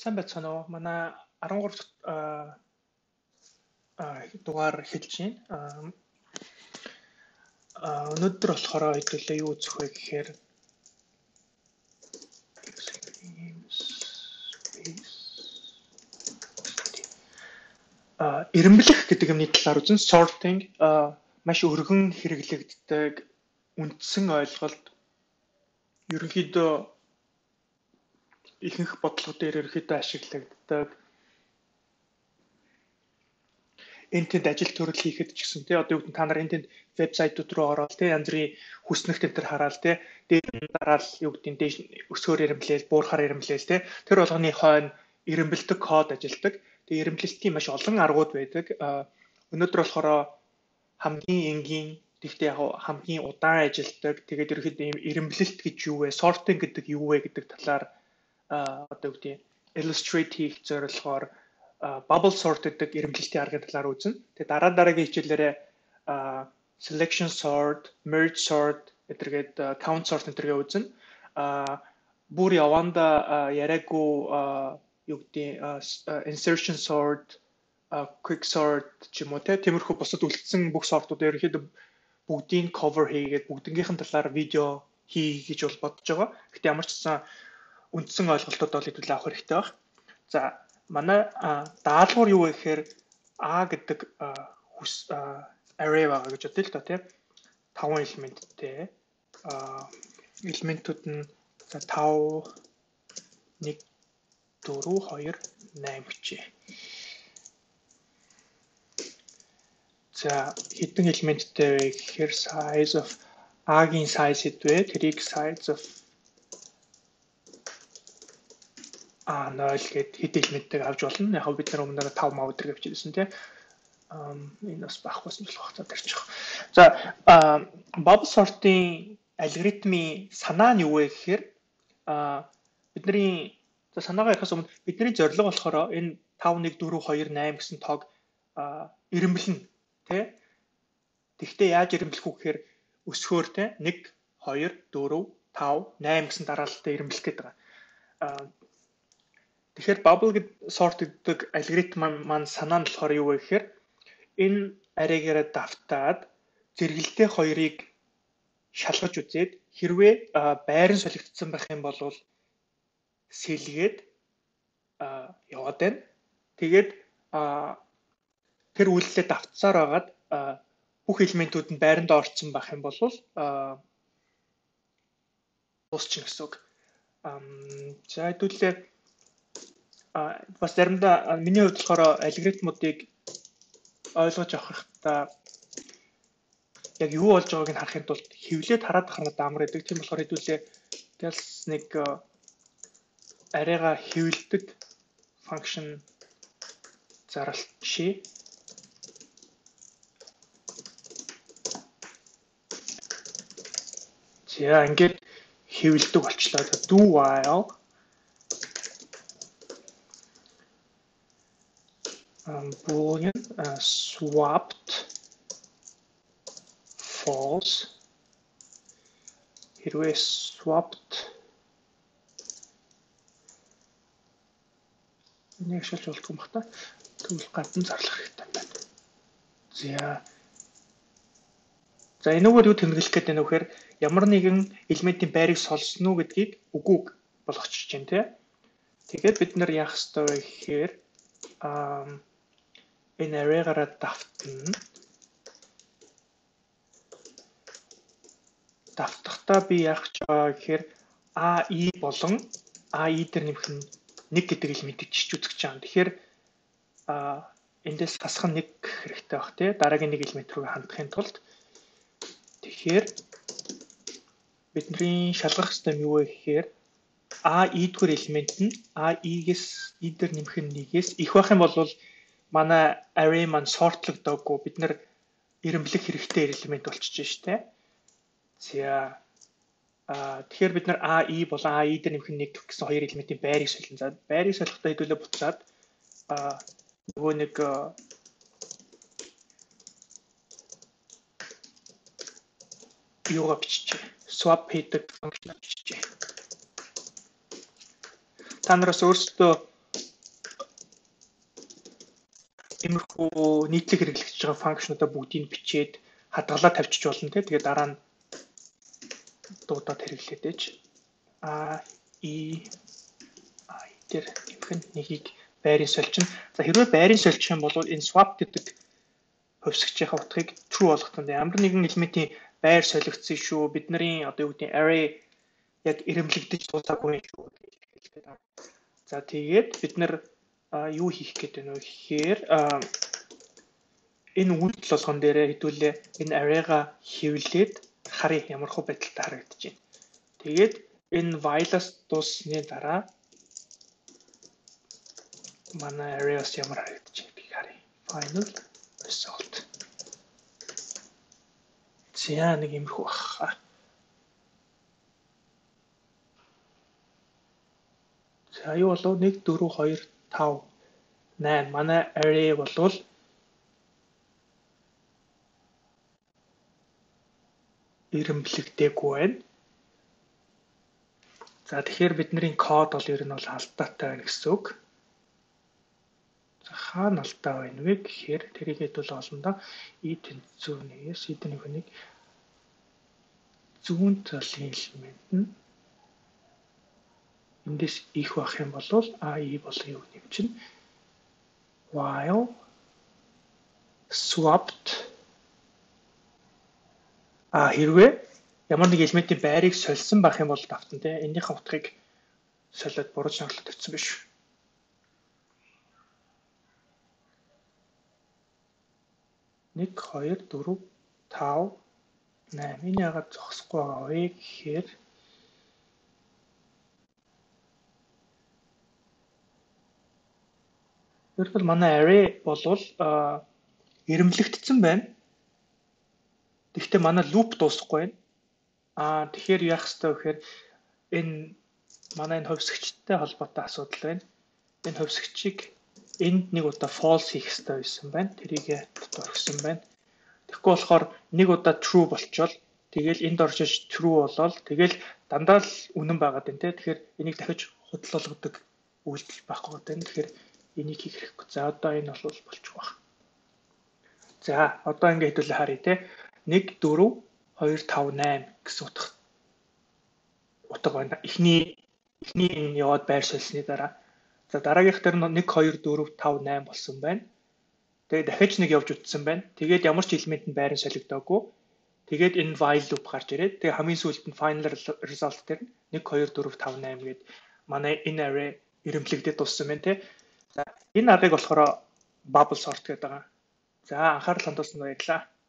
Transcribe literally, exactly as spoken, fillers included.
Сайн байцгаана уу? Манай арван гурав дахь дугаар эхэлж байна. Өнөөдөр болохоор хэдүүлээ юу үзэх вэ гэхээр эренблэх гэдэг юмны талаар үзэн sorting маш өргөн хэрэглэгддэг үндсэн ойлголт ерөнхийдөө ихэнх бодлого дээр ерөнхийдөө ашиглагддаг. Энтэнд ажил төрөл хийхэд ч гэсэн тий одоо юу гэдэг та нар энтэнд вебсайтууд руу ороод тий янз бүрийн хүснэгт энэ төр хараад тий дээр дараал юу гэдэг дээш өсгөр ирэмблээл, буурахаар ирэмблээл тий тэр болгоны хойно ирэмбэлдэг код ажилдаг. Тэгээ ирэмблэлтийн маш олон аргууд байдаг. Өнөөдөр болохоор хамгийн энгийн тэгтээ яг хамгийн удаан ажилдаг. Тэгээд ерөөхдөө ирэмблэлт гэж юу вэ? Sorting гэдэг юу вэ гэдэг талаар одоо юу гэдэг illustrate хийх зорилгоор bubble sort гэдэг ирэмблэлтийн аргын талаар үзнэ. Тэгээд дараа дараагийн хичээлээрээ selection sort, merge sort гэдэргээд count sort гэдэргээ үзнэ. Бүр яванда яриаггүй юу гэдэг insertion sort, quick sort ч юм уу тиймэрхүү бусад үлдсэн бүх сортууд ерөнхийдөө бүгдийг cover хийгээд бүгднгийнхэн талаар видео хий гэж бол бодож байгаа. Гэхдээ ямар ч гэсэн үндсэн ойлголтууд бол хэдүүлээ авах хэрэгтэй баг. За манай даалгавар юу вэ гэхээр A гэдэг array байгаа гэж бодъё л доо тийм таван элементтэй элементүүд нь five one four two eight гэжээ. За хэдэн элементтэй вэ гэхээр size of A-гийн size хэдвэ? Тэрийг size of А ноль гэд хэд элементтэйг авч болно. Яг бид нар өмнө five мав өдр гэж хэлсэн тийм. Энэ бас багхаас нь болох цаа тарчих. За bubble sort-ийн алгоритмын санаа нь юу вэ гэхээр бидний за санаагаа ярихаас өмнө бидний зорилго болохоор энэ five one four two eight гэсэн тоог ирэмблэнэ тий. Тэгвэл яаж ирэмблэх вэ гэхээр өсгөөр тий one two four five eight гэсэн дараалтаа ирэмблэх гэдэг байгаа. Тэгэхээр bubble sort гэдэг алгоритм маань санаа нь болохоор юу вэ гэхээр энэ аррайгаараа давтаад зэрэгэлдээ хоёрыг шалгаж үзээд хэрвээ байран солигдсон байх юм бол сэлгээд яваад байна. Тэгээд тэр үйлдэлээ давтсаар байгаад бүх элементүүд нь байранд орсон байх юм бол дуусчих гэсэн үг. За хэдүүлээ бас заримдаа миний хувьд болохоор алгоритмуудыг ойлгож авах хэрэгтэй яг юу болж байгааг нь харахын тулд хэвлээд хараад байх надад амар байдаг. Тийм болохоор хэдүүлээ гэлс нэг арайга хэвлэдэг function зарлшээ. За ингээд хэвлэдэг болчлоо. Do while boolean uh, swapped false хэрвээ swapped нэг шалж болдгоо бах та тэгвэл гадна зарлах хэрэгтэй байна. За за энэгээр юу тэмдэглэх гэдэг нь вэхээр ямар нэгэн элементийн байрыг солисон уу гэдгийг үгүй болгочихж байна тий. Тэгээд бид нар яах ёстой вэ гэхээр энэ array-гаараа давтна. Давтахдаа би яах гэж байгаа гэхээр A I болон A I дээр нэмэх нь one гэдэг элементийг чиж үзэж байгаа. Тэгэхээр эндээс хасах нь one хэрэгтэй баг тий. Дараагийн нэг элемент рүү хандахын тулд тэгэхээр бидний шалгах систем юу вэ гэхээр A I дэх элемент нь A I-гээс I дээр нэмэх нь one-ээс их байх юм бол манай array маань sorтлогдоогүй бид нар ирэмблэх хэрэгтэй элемент болчихж штэ. За а тэгэхээр бид нар A I болон A I дээр нэмэх нь one гэсэн хоёр элементийн байрыг солино. За байрыг солихдоо хэдүүлээ буцаад а нөгөө нэг юугаа биччихье. Swap хийдэг function биччихье. Та нараас өөрсдөө иймэрхүү нийтлэг хэрэглэгдэж байгаа функшнуудаа бүгдийг бичээд хадгалаад тавьчих болно те. Тэгээд дараа нь дуудаад хэрэглээд ээж а и а тэр ихэнх нэгийг байрын сольчин. За хэрвээ байрын сольчих юм бол энэ swap гэдэг хувьсгчийн утгыг true болгох нь ямар нэгэн элементийн байр солигдсон шүү. Бидний одоо юу гэдэг array яг ирэмлэгдэж дуусаагүй шүү гэж хэлдэг. За тэгээд бид нар юу хийх гэдэг нь вэ гэхээр энэ үйлдэл болгон дээрээ хэдүүлээ энэ array-га хэвлээд харъя ямар хөө байдалтай харагдаж байна. Тэгээд энэ while-аас дууссаны дараа манай array-ос ямар харагдаж байгааг харъя. Final result. За нэг юмрхүү баха. За юу болов one four two five nine манай array болвол ирэмблэгдээгүй байна. За тэгэхээр бидний код бол ер нь бол алдаатай байна гэсэн үг. За хаана алдаа байна вэ гэхээр тэрийг хэдүүл олондоо и тэнцүү нэгээс эдний хүнийг зүүн талын элемент нь эндээс их байх юм бол а и болго юу юм чинь while swapped а хэрвээ ямар нэг элементийн байрыг сольсон байх юм бол давтан те энэний утгыг солиод буруу шаналт тавьсан биш. one two four five nine энэ ягаад зогсохгүй байгаа вэ гэхээр Тэгвэл манай array болвол ирэмблэгдсэн байна. Гэхдээ манай loop дуусахгүй байна. Аа тэгэхээр яах ёстой вэ гэхээр энэ манай энэ хувьсгчтай холбоотой асуудал байна. Энэ хувьсгчийг энд нэг удаа false хийх ёстой байсан байна. Тэрийг дотор өгсөн байна. Тэгэхгүй болохоор нэг удаа true болчвол тэгэл энд орж иж true болол тэгэл дандаа л үнэн байгаад байна те. Тэгэхээр энийг дахиж худал болгодог үйлдэл байхгүй байна. Тэгэхээр энийг хийх хэрэггүй. За одоо энэ бол болчих واخ. За одоо ингээд хэдүүлээ харъя те. one four two five nine гэсэн утга утга байна. Эхний эхний энэ яваад байр сольсны дараа. За дараагийнх дээр нь one two four five nine болсон байна. Тэгээд дахиж нэг явж утсан байна. Тэгээд ямар ч элемент нь байран солигдоогүй. Тэгээд энэ while loop гарч ирээд тэгээд хамгийн сүүлд нь final result дээр one two four five nine гээд манай энэ array ирэмблэгдээд дууссан байна те. За энэ аргыг болохоор bubble sort гэдэг байгаа. За анхаарал хандуулсанд баярлалаа.